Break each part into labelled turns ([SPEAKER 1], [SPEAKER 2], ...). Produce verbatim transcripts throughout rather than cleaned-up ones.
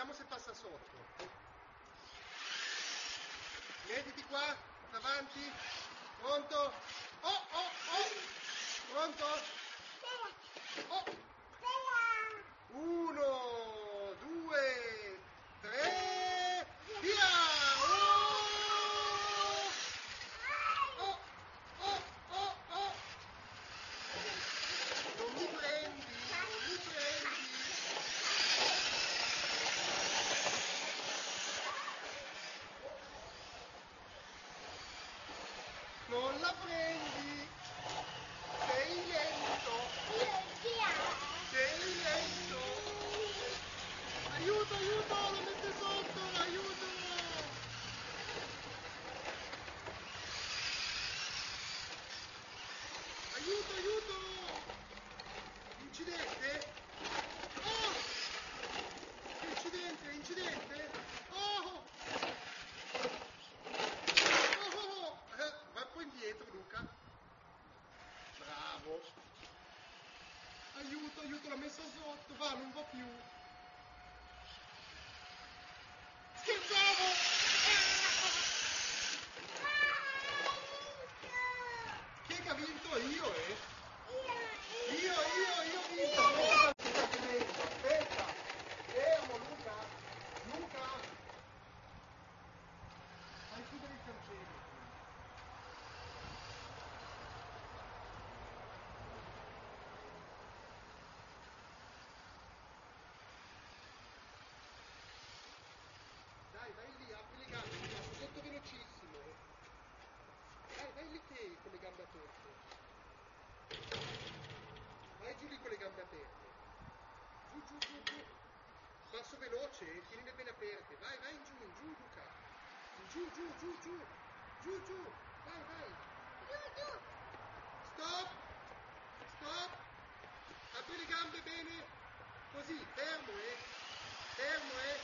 [SPEAKER 1] vediamo se passa sotto. Mettiti qua, davanti, pronto? Oh, oh, oh! Pronto? Oh! Uno, due, tre, via! Oh! Oh, oh, oh, oh! Non mi prendi, non mi prendi! Non la prendi! Sei lento! Sei lento! Aiuto, aiuto! Lo mette sotto! Aiuto! Aiuto, aiuto! Incidente? Oh! Incidente, incidente? Oh! Oh! Oh! Eh, vai un po' indietro, Luca. Bravo! Aiuto, aiuto, l'ho messo sotto, va, non va più. Scherzavo! Chi è che ha vinto? Io, eh? Io, io, io ho vinto! Aspetta, aspetta! Fermo, Luca! Luca! Fai chiudere il cancello. Dai, vai lì, apri le gambe, passo sotto velocissimo. Dai, vai lì te con le gambe aperte. Vai giù lì con le gambe aperte. Giù, giù, giù, giù. Passo veloce, tienile bene aperte. Vai, vai in giù, in giù, Luca. In giù, giù, giù, giù. Giù, giù. Vai, vai. Stop. Stop. Apri le gambe bene. Così, fermo, eh. Fermo, eh.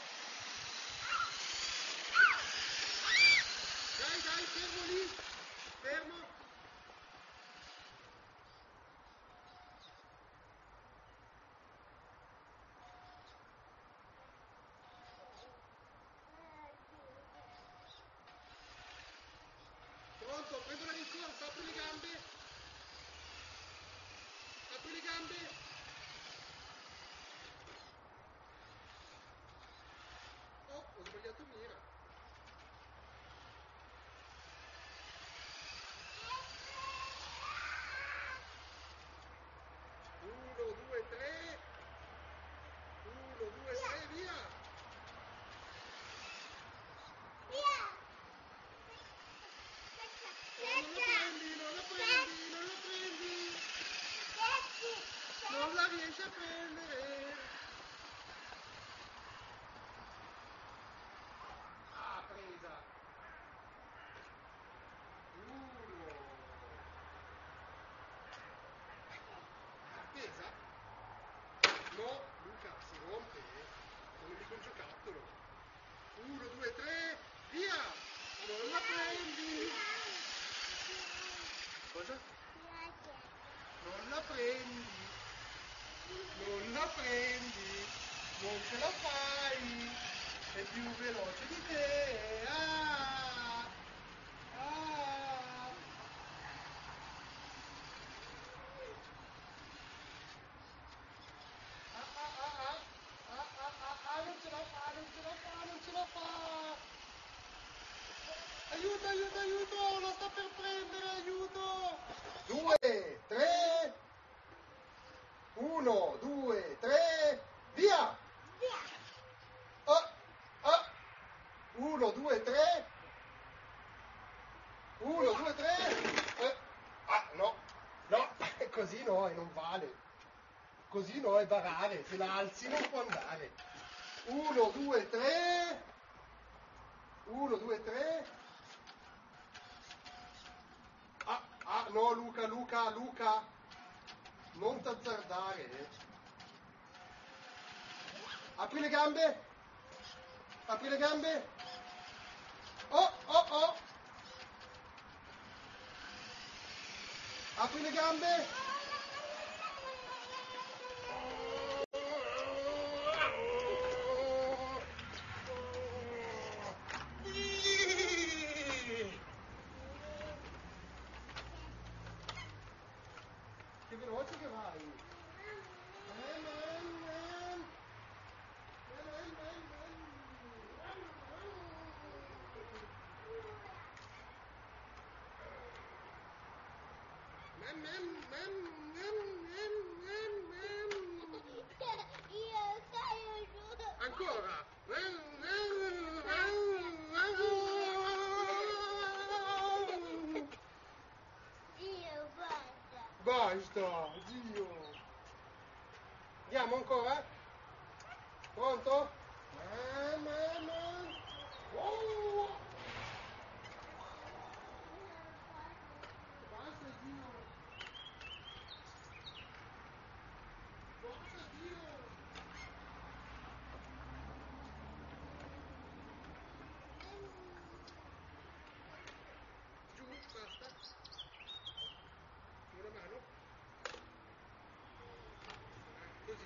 [SPEAKER 1] Dai, dai, fermo lì. Fermo. Pronto, prendo la rincorsa, apri le gambe. Apri le gambe. Oh, ho sbagliato mira. Uno, due, tre. Uno, due, tre, via. Non la prendi, non la prendi, non la prendi. Non la riesci a prendere. Ah, presa. Uno. Appesa? No, Luca, si rompe. Non è mica un giocattolo. Uno, due, tre, via. Non la prendi. Cosa? Non la prendi. Non la prendi. Non ce la fai. È più veloce di te. Ah! Ah! Ah, ah, ah, ah. Ah, ah, ah, ah, non ce la fa, non ce la fa, non ce la fa. Aiuto, aiuto, aiuto, lo sta per prendere, aiuto. Due, tre. Uno, due, tre, via. Ah, ah. Uno, due, tre. Uno, due, tre. Eh. Ah, no, no, così no, e non vale. Così no, è barare, se la alzi non può andare. Uno, due, tre. Uno, due, tre. Ah, ah, no, Luca, Luca, Luca. Non t'azzardare. Eh. Apri le gambe. Apri le gambe. Oh, oh, oh. Apri le gambe. Mem, mem, mem, mem, mem, mem, mem.
[SPEAKER 2] Io sono
[SPEAKER 1] Ancora.
[SPEAKER 2] Io basta.
[SPEAKER 1] Basta, Dio. Andiamo ancora? Pronto? Oh. Basta, Dio. Basta, Dio. Giù, basta. Una mano. Così.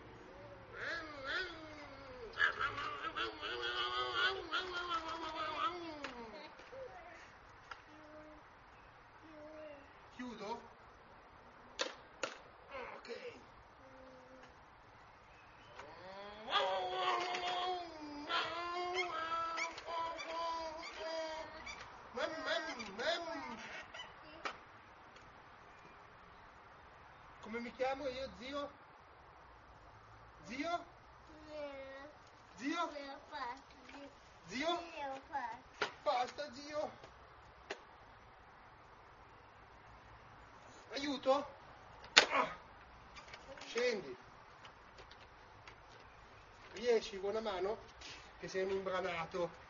[SPEAKER 1] Chiudo? Ok. Mem, mem, mem. Come mi chiamo io, zio? Zio? Zio?
[SPEAKER 2] Io faccio.
[SPEAKER 1] Zio?
[SPEAKER 2] Io faccio.
[SPEAKER 1] Basta, zio. Aiuto? Ah. Scendi. Riesci, buona mano? Che sei un imbranato.